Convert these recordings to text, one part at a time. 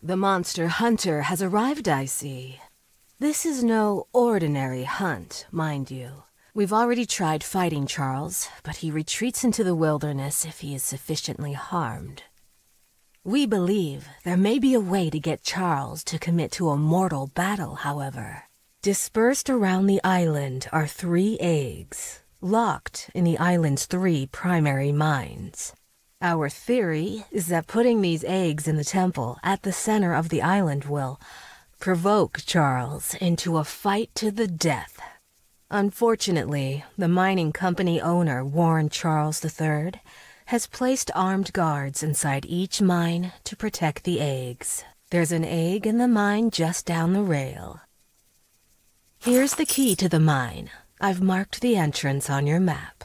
The monster hunter has arrived, I see. This is no ordinary hunt, mind you. We've already tried fighting Charles, but he retreats into the wilderness if he is sufficiently harmed. We believe there may be a way to get Charles to commit to a mortal battle, however. Dispersed around the island are 3 eggs, locked in the island's 3 primary mines. Our theory is that putting these eggs in the temple at the center of the island will provoke Charles into a fight to the death. Unfortunately, the mining company owner, Warren Charles III, has placed armed guards inside each mine to protect the eggs. There's an egg in the mine just down the rail. Here's the key to the mine. I've marked the entrance on your map.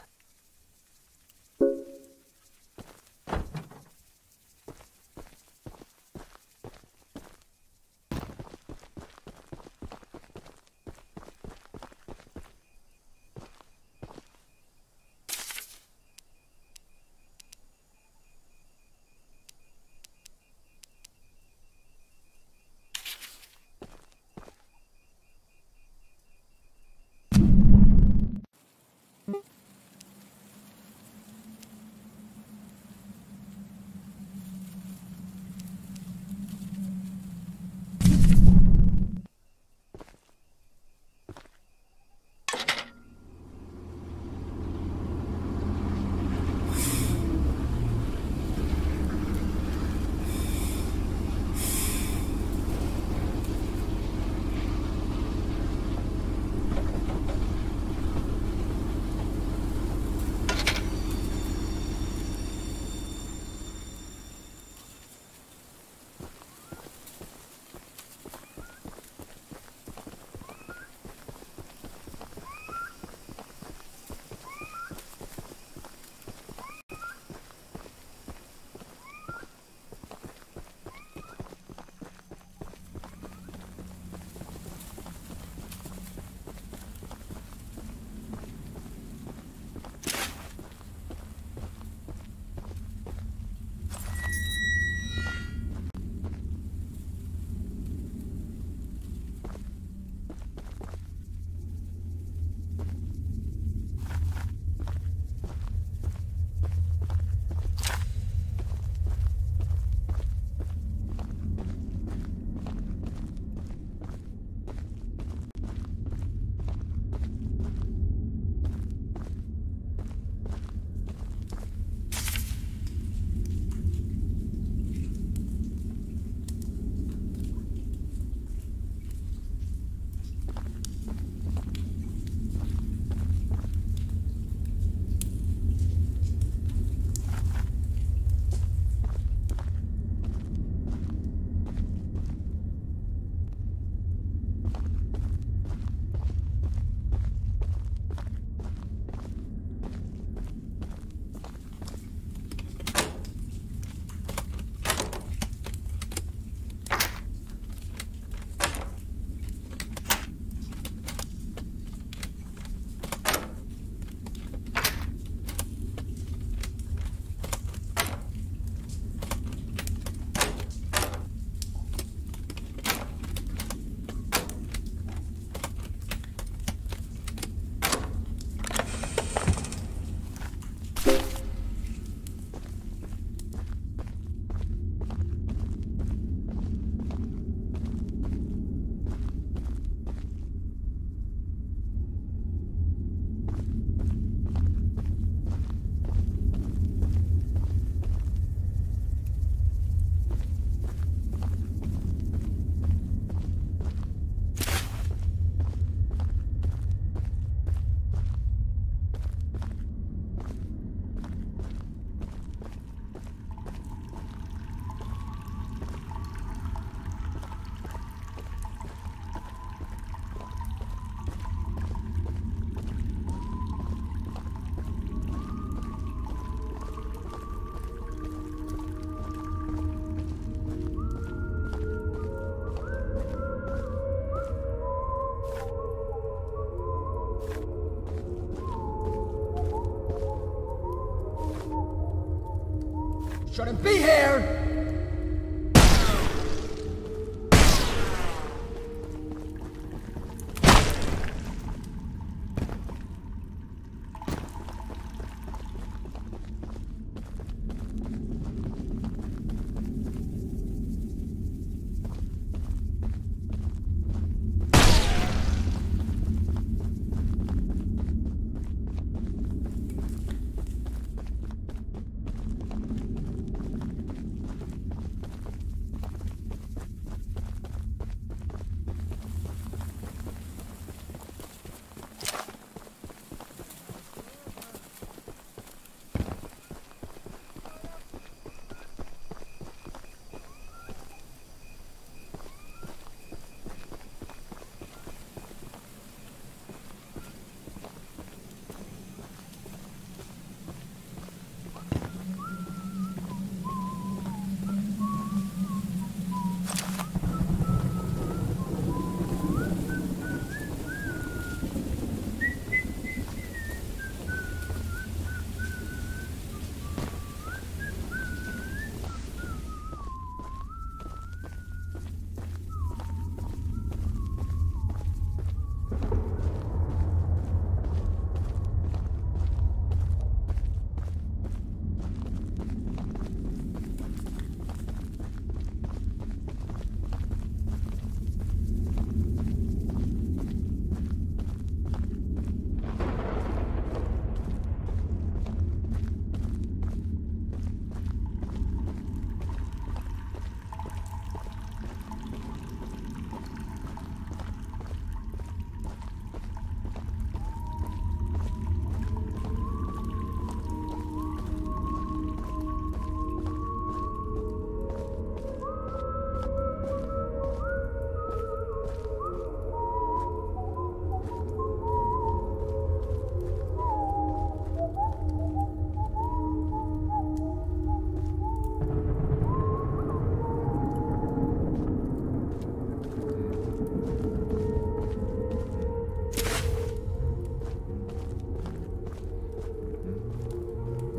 Shouldn't be here!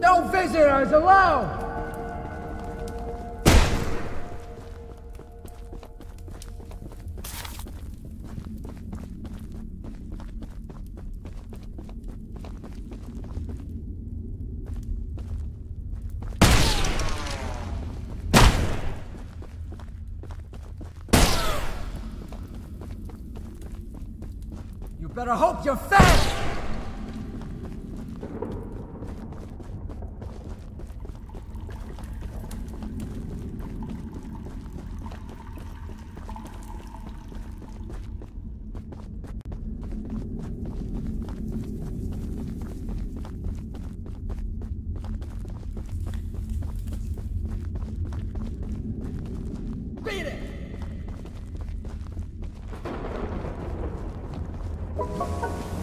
No visitors allowed! You better hope you're fast! Beat it!